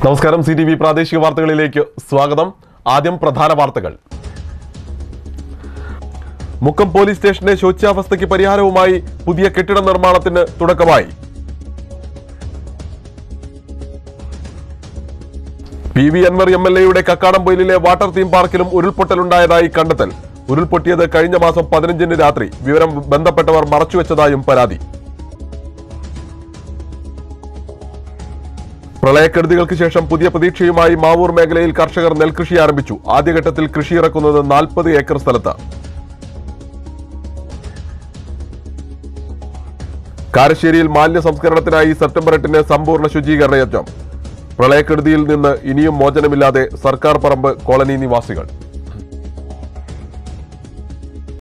നമസ്കാരം, CTV പ്രാദേശിക വാർത്തകളിലേക്ക് സ്വാഗതം. ആദ്യം പ്രധാന വാർത്തകൾ. മുക്കം പോലീസ് സ്റ്റേഷന്റെ ശോച്യാവസ്ഥയ്ക്ക് പരിഹാരവുമായി പുതിയ കെട്ടിട നിർമ്മാണത്തിന് തുടക്കമായി. PV അൻവർ MLA യുടെ കക്കാടംപൊയിലിലെ വാട്ടർ തീം പാർക്കിലും ഉരുൾപൊട്ടലുണ്ടായതായി കണ്ടെത്തൽ. ഉരുൾപൊട്ടിയത് കഴിഞ്ഞ മാസം 15-ന് രാത്രി. വിവരം ബന്ധപ്പെട്ടവർ മറച്ചുവെച്ചതായും പരാതി. പ്രളയക്കെടുതികൾക്ക് ശേഷം പുതിയ പ്രതീക്ഷയുമായി മാവൂർ മേഖലയിൽ കർഷകർ നെൽകൃഷി ആരംഭിച്ചു. ആദ്യഘട്ടത്തിൽ കൃഷി ഇറക്കുന്നത് 40 ഏക്കർ സ്ഥലത്ത്. കാരശ്ശേരിയിൽ മാലിന്യ സംസ്കരണത്തിനായി സെപ്റ്റംബർ 8-ന് സമ്പൂർണ്ണ ശുചീകരണ യജ്ഞം. പ്രളയക്കെടുതിയിൽ നിന്ന് ഇനിയും മോചനമില്ലാതെ സർക്കാർ പറമ്പ് കോളനി നിവാസികൾ.